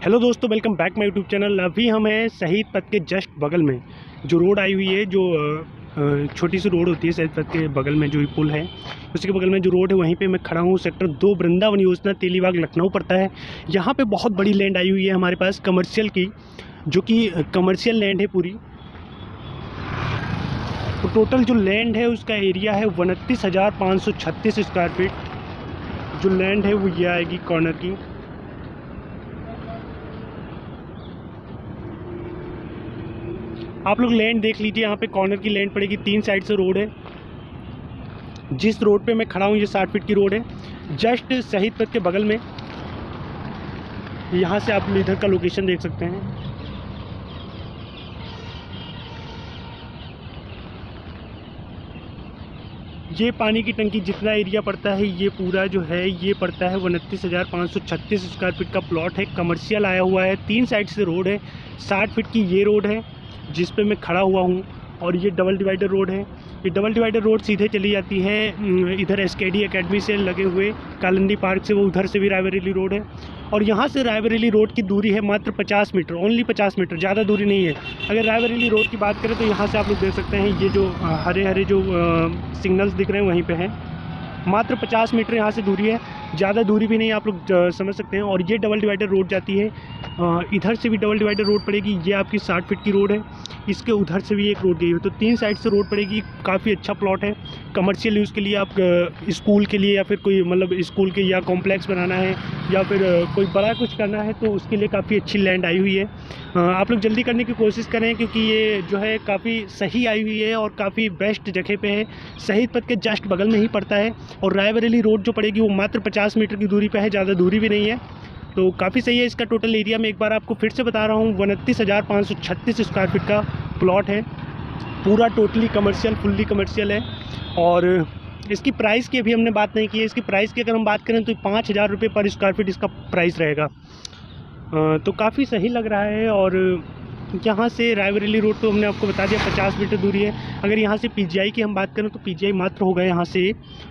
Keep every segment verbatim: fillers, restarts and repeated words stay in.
Hello दोस्तों, welcome back my YouTube channel. अभी हम हैं शहीद पथ के जस्ट बगल में जो रोड आई हुई है, जो अ, छोटी सी रोड होती है शहीद पथ के बगल में जो ये पुल है उसी के बगल में जो रोड है वहीं पे मैं खड़ा हूँ। सेक्टर दो वृंदावन योजना तेलीबाग लखनऊ पड़ता है। यहाँ पे बहुत बड़ी लैंड आई हुई है हमारे पास कमर्शियल की, जो कि कमर्शियल लैंड है पूरी। तो टोटल जो लैंड है उसका एरिया है उनतीस हज़ार पाँच सौ छत्तीस स्क्वायर फीट। जो लैंड है वो ये आएगी कॉर्नर की। आप लोग लैंड देख लीजिए, यहाँ पे कॉर्नर की लैंड पड़ेगी, तीन साइड से रोड है। जिस रोड पे मैं खड़ा हूँ ये साठ फीट की रोड है, जस्ट शहीद पथ के बगल में। यहाँ से आप इधर का लोकेशन देख सकते हैं। ये पानी की टंकी जितना एरिया पड़ता है ये पूरा जो है ये पड़ता है उनतीस हज़ार पाँच सौ छत्तीस स्क्वायर फीट का प्लॉट है। कमर्शियल आया हुआ है, तीन साइड से रोड है। साठ फीट की ये रोड है जिस पे मैं खड़ा हुआ हूँ, और ये डबल डिवाइडर रोड है। ये डबल डिवाइडर रोड सीधे चली जाती है इधर एसकेडी एकेडमी से लगे हुए कालिंदी पार्क से, वो उधर से भी रायबरेली रोड है। और यहाँ से रायबरेली रोड की दूरी है मात्र पचास मीटर, ओनली पचास मीटर, ज़्यादा दूरी नहीं है। अगर रायबरेली रोड की बात करें तो यहाँ से आप लोग देख सकते हैं ये जो हरे हरे जो सिग्नल्स दिख रहे हैं वहीं पे हैं। मात्र पचास मीटर यहाँ से दूरी है, ज़्यादा दूरी भी नहीं, आप लोग समझ सकते हैं। और ये डबल डिवाइडर रोड जाती है, इधर से भी डबल डिवाइडर रोड पड़ेगी। ये आपकी साठ फीट की रोड है, इसके उधर से भी एक रोड गई है, तो तीन साइड से रोड पड़ेगी। काफ़ी अच्छा प्लॉट है कमर्शियल यूज़ के लिए। आप स्कूल के लिए या फिर कोई मतलब स्कूल के या कॉम्प्लेक्स बनाना है या फिर कोई बड़ा कुछ करना है तो उसके लिए काफ़ी अच्छी लैंड आई हुई है। आप लोग जल्दी करने की कोशिश करें क्योंकि ये जो है काफ़ी सही आई हुई है और काफ़ी बेस्ट जगह पे है। शहीद पथ के जस्ट बगल में ही पड़ता है। और रायबरेली रोड जो पड़ेगी वो मात्र पचास मीटर की दूरी पे है, ज़्यादा दूरी भी नहीं है, तो काफ़ी सही है। इसका टोटल एरिया मैं एक बार आपको फिर से बता रहा हूँ, उनतीस हज़ार पाँच सौ छत्तीस स्क्वायर फीट का प्लॉट है। पूरा टोटली कमर्शियल, फुल्ली कमर्शियल है। और इसकी प्राइस की अभी हमने बात नहीं की है। इसकी प्राइस की अगर हम बात करें तो पाँच हज़ार रुपये पर स्क्वायर फीट इसका प्राइस रहेगा। तो काफ़ी सही लग रहा है। और यहाँ से रायबरेली रोड तो हमने आपको बता दिया पचास मीटर दूरी है। अगर यहाँ से पीजीआई की हम बात करें तो पीजीआई मात्र होगा यहाँ से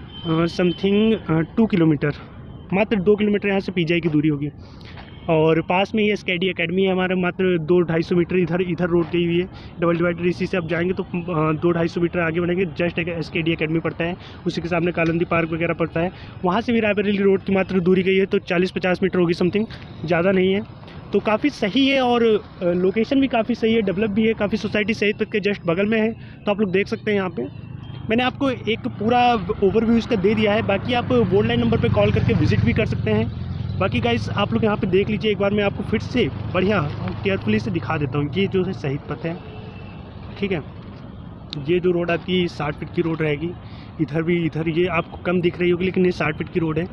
समथिंग टू किलोमीटर, मात्र दो किलोमीटर यहाँ से पीजीआई की दूरी होगी। और पास में ही एसकेडी एकेडमी है हमारा, मात्र दो ढाई सौ मीटर इधर इधर रोड गई हुई है। डबल डिवाइडर इसी से आप जाएंगे तो दो ढाई सौ मीटर आगे बढ़ेंगे, जस्ट एसकेडी एकेडमी पड़ता है, उसी के सामने कालिंदी पार्क वगैरह पड़ता है। वहाँ से भी रायबरेली रोड की मात्र दूरी गई है, तो चालीस पचास मीटर होगी समथिंग, ज़्यादा नहीं है। तो काफ़ी सही है और लोकेशन भी काफ़ी सही है, डेवलप भी है। काफ़ी सोसाइटी शहीद पथ के जस्ट बगल में है, तो आप लोग देख सकते हैं। यहाँ पे मैंने आपको एक पूरा ओवरव्यू इसका दे दिया है, बाकी आप बोर्ड लाइन नंबर पे कॉल करके विजिट भी कर सकते हैं। बाकी गाइस आप लोग यहाँ पे देख लीजिए एक बार, मैं आपको फिर से बढ़िया केयरफुली से दिखा देता हूँ। ये जो है शहीद पथ है, ठीक है। ये जो रोड आपकी साठ फीट की रोड रहेगी, इधर भी इधर ये आपको कम दिख रही होगी लेकिन ये साठ फीट की रोड है।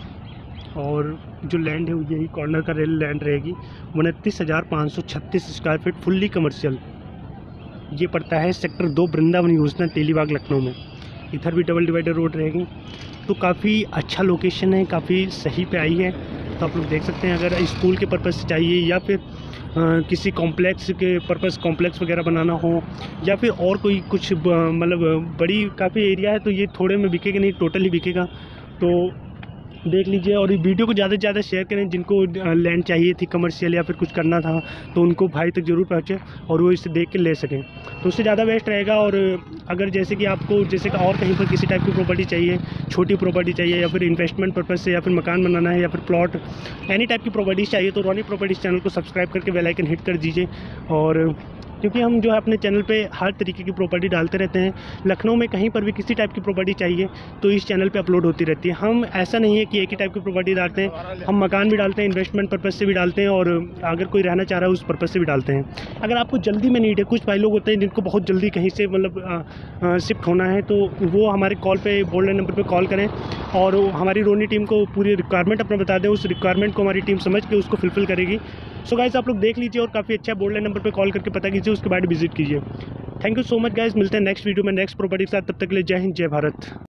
और जो लैंड है वो यही कॉर्नर का रेल लैंड रहेगी। उनतीस हज़ार पाँच सौ छत्तीस स्क्वायर फीट फुल्ली कमर्शियल। ये पड़ता है सेक्टर दो वृंदावन योजना तेलीबाग लखनऊ में। इधर भी डबल डिवाइडर रोड रहेगी, तो काफ़ी अच्छा लोकेशन है, काफ़ी सही पे आई है। तो आप लोग देख सकते हैं, अगर स्कूल के पर्पज़ से चाहिए या फिर आ, किसी कॉम्प्लेक्स के पर्पज़ कॉम्प्लेक्स वगैरह बनाना हो या फिर और कोई कुछ मतलब बड़ी काफ़ी एरिया है, तो ये थोड़े में बिकेगा नहीं, टोटली बिकेगा। तो देख लीजिए और वीडियो को ज़्यादा से ज़्यादा शेयर करें। जिनको लैंड चाहिए थी कमर्शियल या फिर कुछ करना था तो उनको भाई तक ज़रूर पहुँचे और वो इसे देख के ले सकें, तो उससे ज़्यादा बेस्ट रहेगा। और अगर जैसे कि आपको जैसे कि और कहीं पर किसी टाइप की प्रॉपर्टी चाहिए, छोटी प्रॉपर्टी चाहिए या फिर इन्वेस्टमेंट पर्पज़ से या फिर मकान बनाना है या फिर प्लॉट, एनी टाइप की प्रॉपर्टीज़ चाहिए तो रॉनी प्रॉपर्टीज़ चैनल को सब्सक्राइब करके बेल आइकन हिट कर दीजिए। और क्योंकि हम जो है अपने चैनल पे हर तरीके की प्रॉपर्टी डालते रहते हैं। लखनऊ में कहीं पर भी किसी टाइप की प्रॉपर्टी चाहिए तो इस चैनल पे अपलोड होती रहती है। हम ऐसा नहीं है कि एक ही टाइप की प्रॉपर्टी डालते हैं, हम मकान भी डालते हैं, इन्वेस्टमेंट पर्पज़ से भी डालते हैं, और अगर कोई रहना चाह रहा है उस पर्पज़ से भी डालते हैं। अगर आपको जल्दी में नीड है, कुछ भाई लोग होते हैं जिनको बहुत जल्दी कहीं से मतलब शिफ्ट होना है, तो वो हमारे कॉल पे बोल्ड लाइन नंबर पर कॉल करें और हमारी रोनी टीम को पूरी रिक्वायरमेंट अपना बता दें। उस रिक्वायरमेंट को हमारी टीम समझ के उसको फुलफिल करेगी। सो गाइस आप लोग देख लीजिए और काफ़ी अच्छा बोल्ड लाइन नंबर पे कॉल करके पता कीजिए, उसके बाद विजिट कीजिए। Thank you so much guys, मिलते हैं नेक्स्ट वीडियो में नेक्स्ट प्रॉपर्टी के साथ। तब तक के लिए जय हिंद, जय भारत।